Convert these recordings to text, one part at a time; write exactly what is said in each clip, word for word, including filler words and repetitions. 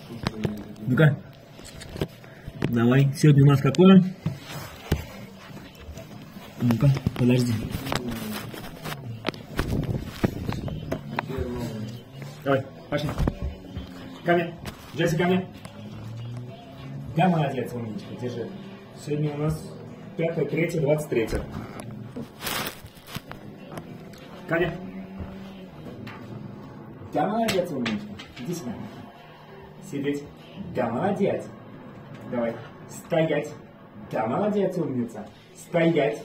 Ну-ка. Давай. Сегодня у нас какое? Ну-ка, подожди. Давай, пошли. Ко мне. Джесси, ко мне. Да, молодец, умничка, держи. Сегодня у нас пятое, третье, двадцать третье. Ко мне. Да, молодец, умничка. Иди сюда. Сидеть. Да, молодец. Давай. Стоять. Да, молодец, умница. Стоять.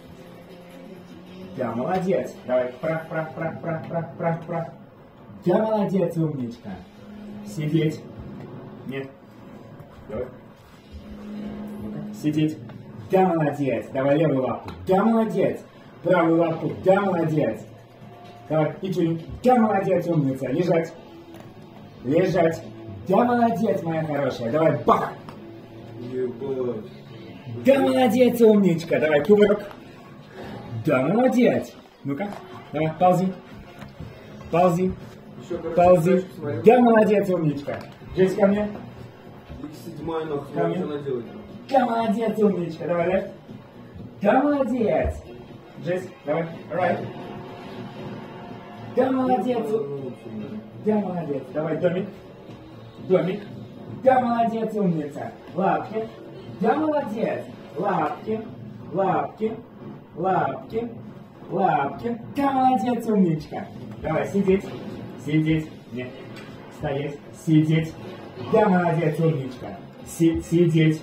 Да, молодец. Давай. Прах, прах, прах, прах, прах, прах, прах. Да, молодец, умничка. Сидеть. Нет. Давай. Сидеть. Да, молодец. Давай левую лапу. Да, молодец. Правую лапу. Да, молодец. Давай. И чуть. Да, молодец, умница. Лежать. Лежать. Да, молодец, моя хорошая. Давай. Бах. Да, молодец, умничка. Давай, кувырок. Да, молодец. Ну-ка. Давай, ползи. Ползи. Ползи. Да, молодец, умничка. Жесть ко мне. Седьмая ног. Ко мне. Да, молодец, умничка. Давай, лeft. Да, молодец. Жесть. Давай. Right. Да, молодец. Да, молодец. Давай, домик. Домик. Да, молодец, умница. Лапки. Да, молодец. Лапки. Лапки. Лапки. Лапки. Да, молодец, умничка. Давай, сидеть. Сидеть. Нет. Стоять. Сидеть. Да, молодец, умничка. Си сидеть.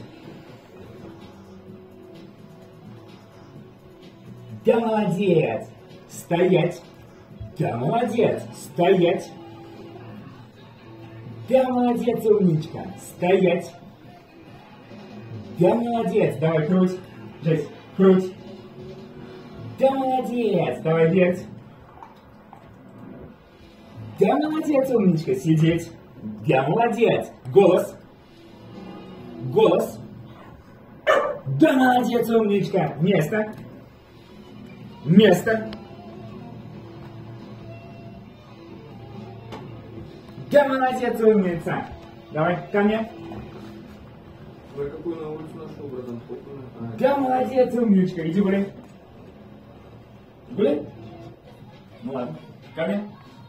Да, молодец. Стоять. Да, молодец. Стоять. Да, молодец, умничка. Стоять. Да, молодец. Давай, круть. Жесть. Круть. Да, молодец. Давай, верть. Да, молодец, умничка. Сидеть. Да, молодец. Голос. Голос. Да, молодец, умничка. Место. Место. Да, молодец, умница. Давай, ко мне. Ой, какую на улицу нашел, братан? А, да, молодец, умничка. Иди гуляй. Гуляй? Ну ладно. Ко мне.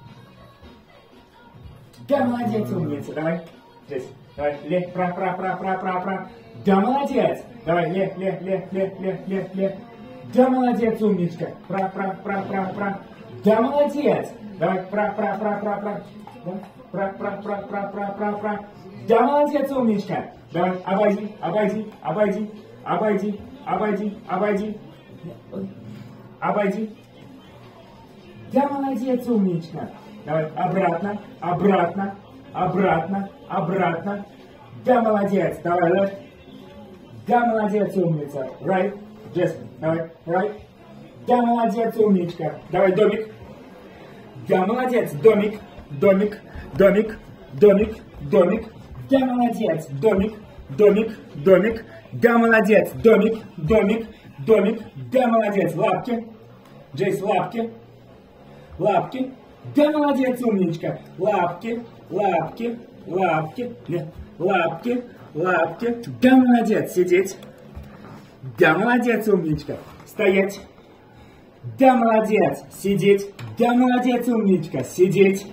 Да, молодец, умница. Давай. Здесь. Давай. Ле, пра, пра, пра, пра, пра, пра. Да, молодец. Давай. Ле, ле, ле, ле, ле, ле, ле. Да, молодец, умничка. Пра, пра, пра, пра, пра. Да, молодец. Давай. Пра, пра, пра, пра, пра. Да. Пра, пра, пра, пра, пра, пра, пра. Да, молодец, умничка. Давай. Обойди, обойди, обойди, обойди, обойди, обойди. Обойди. Да, молодец, умничка. Давай, обратно, обратно, обратно, обратно. Да, молодец. Давай, left. Да, молодец, умница. Right. Just, давай, right. Да, молодец, умничка. Давай, домик. Да, молодец, домик, домик, домик, домик, домик. Да, молодец, домик, домик, домик. Да, молодец, домик, домик, домик. Да, молодец, лапки. Джейс, лапки. Лапки. Да, молодец, умничка. Лапки, лапки, лапки, лапки, лапки. Да, молодец, сидеть. Да, молодец, умничка. Стоять. Да, молодец, сидеть. Да, молодец, умничка. Сидеть.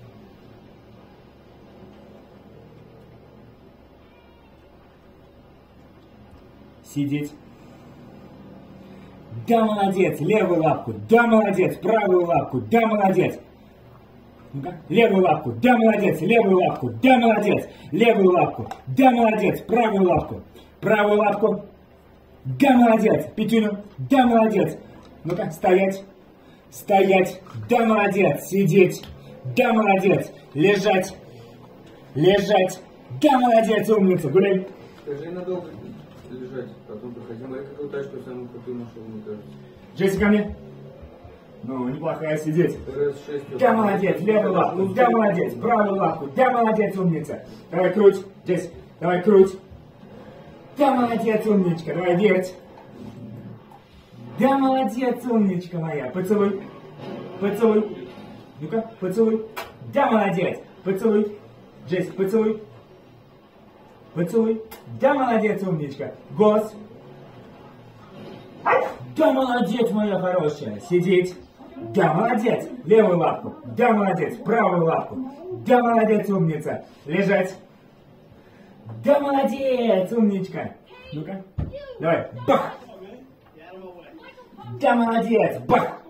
Сидеть. Да, молодец, левую лапку. Да, молодец, правую лапку. Да, молодец. Ну-ка, левую лапку. Да, молодец, левую лапку. Да, молодец, левую лапку. Да, молодец, правую лапку. Правую лапку. Да, молодец, пятюню. Да, молодец. Ну-ка, стоять. Стоять. Да, молодец, сидеть. Да, молодец, лежать. Лежать. Да, молодец, умница. Гуляй. Скажи, надолго лежать, потом приходи. Смотри, какую тачку самую крутую нашел, мне кажется. Джесси, ко мне. Ну, неплохая сидеть. Раз, шесть, да, молодец, левую лапку. Да, молодец, правую лапку. Да, молодец, умница. Давай, круть. Джесси, давай, круть. Да, молодец, умничка. Давай, верть. Да, молодец, умничка моя. Поцелуй. Поцелуй. Ну-ка, поцелуй. Да, молодец. Поцелуй. Джесси, поцелуй. Поцелуй. Да, молодец, умничка. Голос. Да, молодец, моя хорошая. Сидеть. Да, молодец. Левую лапку. Да, молодец. Правую лапку. Да, молодец, умница. Лежать. Да, молодец, умничка. Ну-ка. Давай. Бах. Да, молодец. Бах.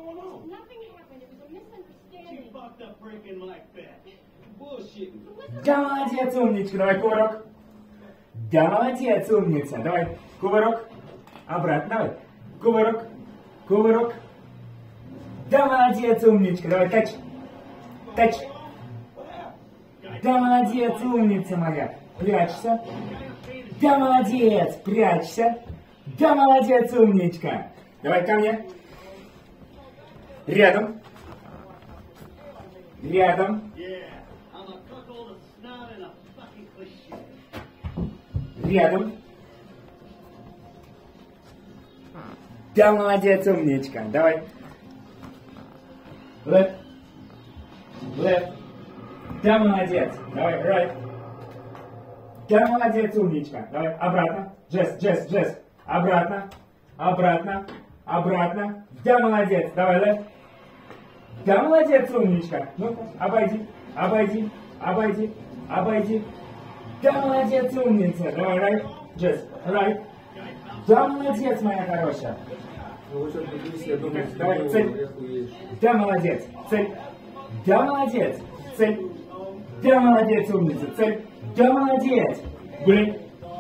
Да, молодец, умничка. Давай кувырок. Да, молодец, умница. Давай кувырок. Обратно. Давай. Кувырок. Кувырок. Да, молодец, умничка. Давай тач. Тач. Да, молодец, умница моя. Прячься. Да, молодец, прячься. Да, молодец, умничка. Давай ко мне. Рядом. Рядом. Рядом. Да, молодец, умничка. Давай. Left. Left. Да, молодец. Давай, right. Да, молодец, умничка. Давай, обратно. Джесс, джесс, джесс. Обратно. Обратно. Обратно. Да, молодец. Давай, left. Да, молодец, умничка. Ну, обойди. Обойди. Обойди. Обойди. Да, молодец, умница. Давай, right. Джесс, right. Да, молодец, моя хорошая. Ну, вы что, я думаю, давай, цель. Да, молодец. Цель. Да, молодец. Цель. Да, молодец, умница. Цель. Да, молодец. Блин.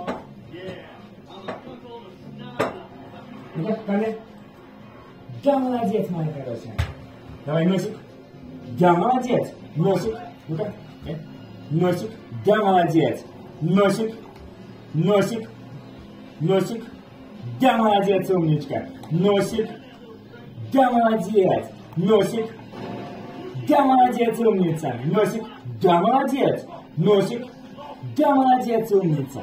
Ну-ка, ко мне. Да, молодец, моя хорошая. Давай, носик. Да, молодец. Носик. Ну-ка. Носик. Да, молодец. Носик. Носик. Носик. Да, молодец, умничка. Носик. Да, молодец. Носик. Да, молодец, умница. Носик. Да, молодец. Носик. Да, молодец, умница.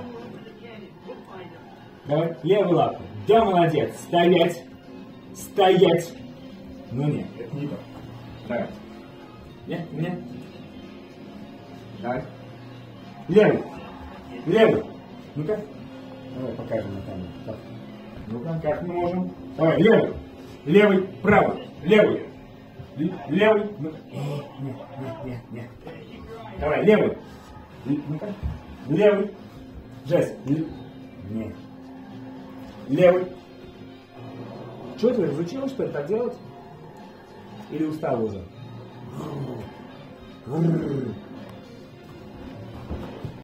Давай, левую лапу. Да, молодец. Стоять. Стоять. Ну нет, это не то. Давай. Нет, нет. Давай. Левый. Левый. Ну-ка. Давай покажем на камеру. Так. Ну-ка, как мы можем? Давай, левый. Левый, правый. Левый. Левый. Ну-ка. Нет, нет, нет, нет. Давай, левый. Ну-ка. Левый. Жест. Нет. Левый. Что ты разучилась, что ли, так делать? Или устал уже?